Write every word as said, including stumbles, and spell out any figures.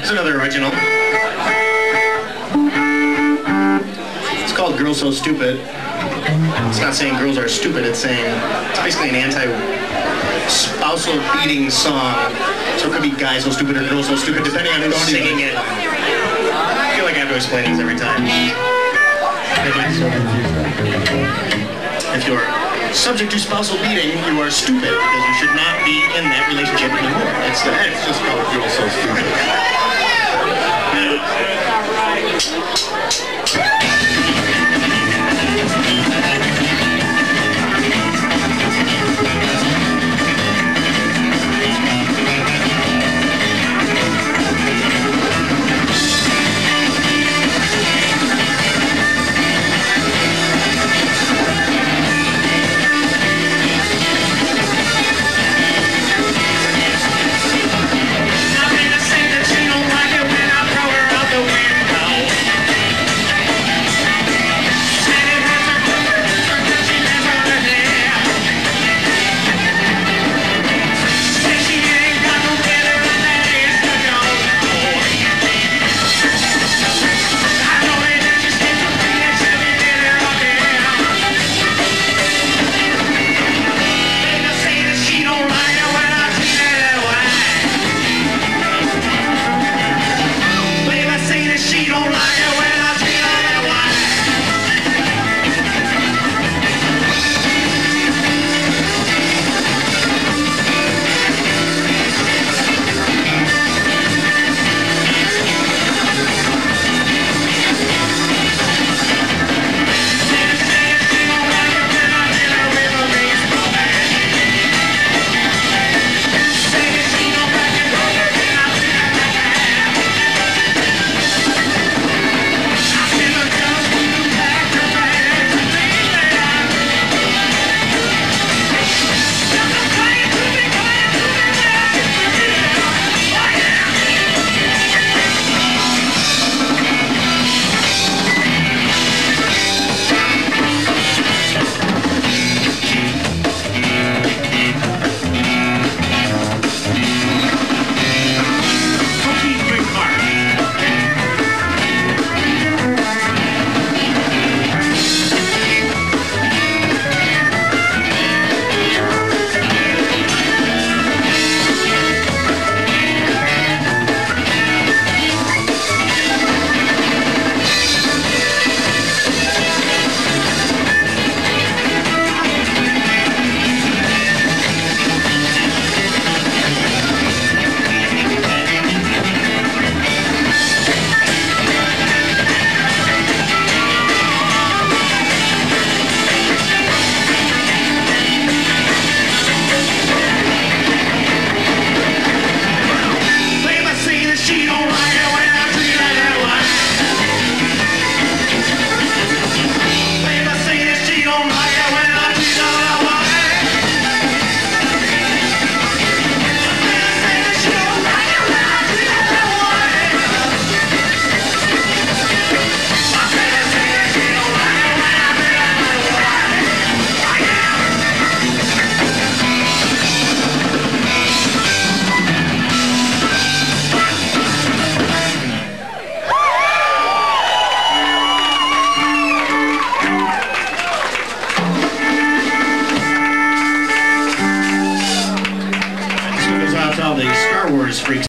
Here's another original. It's called Girls So Stupid. It's not saying girls are stupid, it's saying, it's basically an anti-spousal beating song. So it could be guys so stupid or girls so stupid, depending on who's singing it. I feel like I have to explain this every time. If you're subject to spousal beating, you are stupid, because you should not be in that relationship anymore. It's, uh, it's just called Girls So Stupid. All the Star Wars freaks.